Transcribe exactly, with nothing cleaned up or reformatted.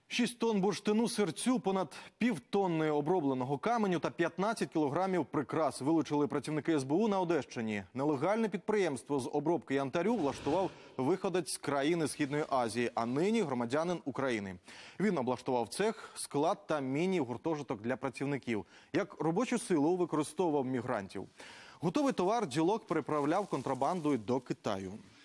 шість тонн бурштину сирцю, понад півтонни обробленого каменю та п'ятнадцять кілограмів прикрас вилучили працівники ес бе у на Одещині. Нелегальне підприємство з обробки янтарю влаштував виходець з країни Східної Азії, а нині громадянин України. Він облаштував цех, склад та міні-гуртожиток для працівників. Як робочу силу використовував мігрантів. Готовий товар ділок переправляв контрабандою до Китаю.